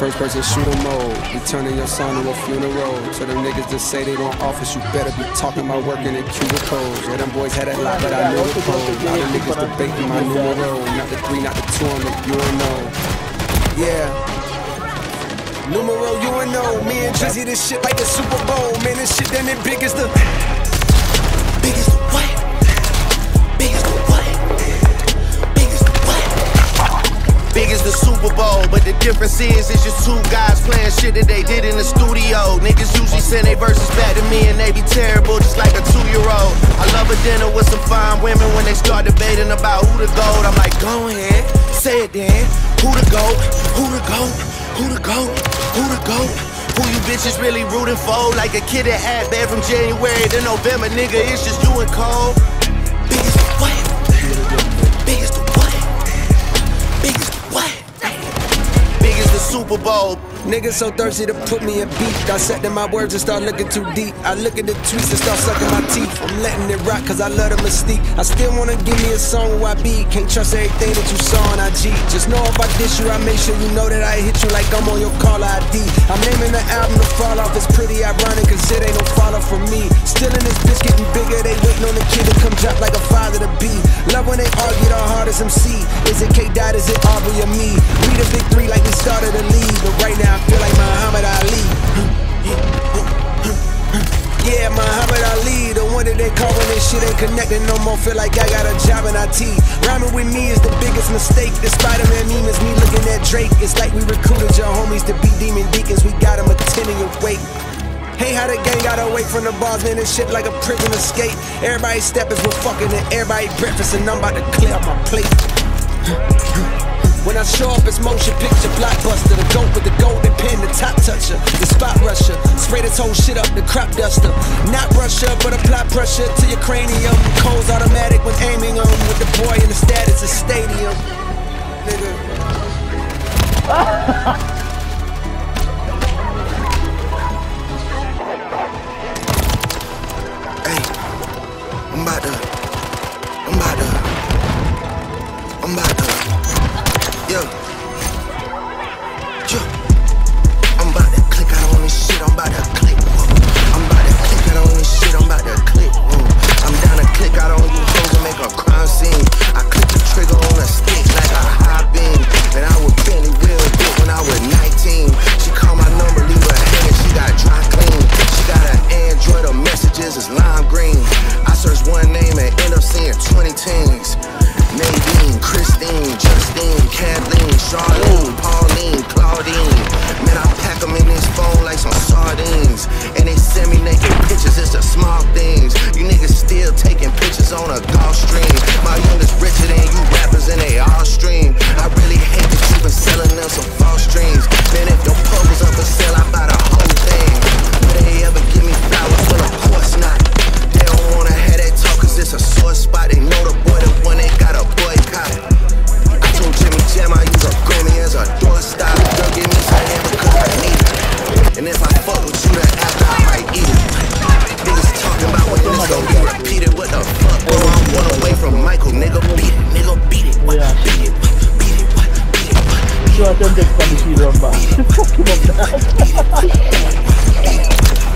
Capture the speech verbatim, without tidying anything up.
First person shooter mode, we turning your son to a funeral. So them niggas just say they want office, you better be talking about working in cubicles. Yeah, them boys had that lot, but I know the code. Now the niggas debating my numero, not the three, not the two on the U N O. Yeah. Numero U N O, me and Drizzy, this shit like the Super Bowl. Man, this shit damn it big as the big as the what? Big as the what? Big as the what? Big as the Super Bowl, but the difference is it's just two guys playing shit that they did in the studio. Niggas usually send their verses back to me and they be terrible, just like a two-year-old. I love a dinner with some fine women when they start debating about who the GOAT. I'm like, go ahead, say it then. Who the GOAT? Who the GOAT? Who the GOAT? Who the GOAT? Who you bitches really rooting for? Like a kid that had bad from January to November, nigga, it's just you and Cole. Big as the what? Big as the what? Big as the what? Big as the Super Bowl. Niggas so thirsty to put me in beat. Dissecting my words and start looking too deep. I look at the tweets and start sucking my teeth. I'm letting it rock cause I love the mystique. I still wanna give me a song where I be. Can't trust everything that you saw on I G. Just know if I diss you, I make sure you know that I hit you like I'm on your caller I D. I'm naming the album to fall off. It's pretty ironic cause it ain't no follow from me. Still in this bitch getting bigger. They waiting on the kid to come drop like a father to be. Love when they argue the hardest M C. Is it K-Dot, is it Aubrey or me? We the big three like we started the league. But right now I feel like Muhammad Ali. Yeah, Muhammad Ali, the one that they call when this shit ain't connecting no more. Feel like I got a job in I T. Rhyming with me is the biggest mistake. The Spider-Man meme is me looking at Drake. It's like we recruited your homies to be demon deacons. We got them attending your wake. Hey, how the gang got away from the bars, man, this shit like a prison escape. Everybody stepping, we're fucking and everybody breakfast, and I'm about to clear up my plate. When I show up, it's motion picture blockbuster. The GOAT with the golden pen, the top toucher, the spot rusher. Spray this whole shit up, the crop duster. Not rusher, but apply pressure to your cranium. Cold's automatic when aiming on with the boy in the status of stadium. Nigga. Hey, I'm about to, I'm about to, I'm about to. Yo, yo, I'm about to click out on this shit, I'm about to click, whoa. I'm about to click out on this shit, I'm about to click, whoa. I'm down to click out on you hoes and make a crime scene. I click the trigger on a stick like a high beam. And I was Benny real good when I was nineteen. She called my number, leave her hanging, she got dry clean. She got an Android, her messages is lime green. I search one name and end up seeing twenty teens. Nadine, Christine, Justine, Kathleen, Charlene, Pauline, Claudine. Man, I pack them in this phone like some sardines. And they send me naked pictures, it's the small things. You niggas still taking pictures on a golf stream. My youngest richer than you rappers and they all stream. I really hate that you been selling them some false dreams. Man, if your pub was up for sale, I buy the whole thing. Would they ever give me flowers? Well, of course not. They don't wanna have that talk cause it's a sore spot. They know the boy, the one they got a boycott. I told Jimmy Jam I use a Grammy as a doorstop. Girl, give me some hammer cause I need it. And if I fuck with you, then after I might eat it. Niggas talking about when this gon' be repeated. What the fuck? Bro, I'm one away from Michael. Nigga, beat it. Nigga, beat it. What? Yeah. Beat it. What? Beat it. What? Beat it. What? Sure, I don't take from the key, Fuck him up now.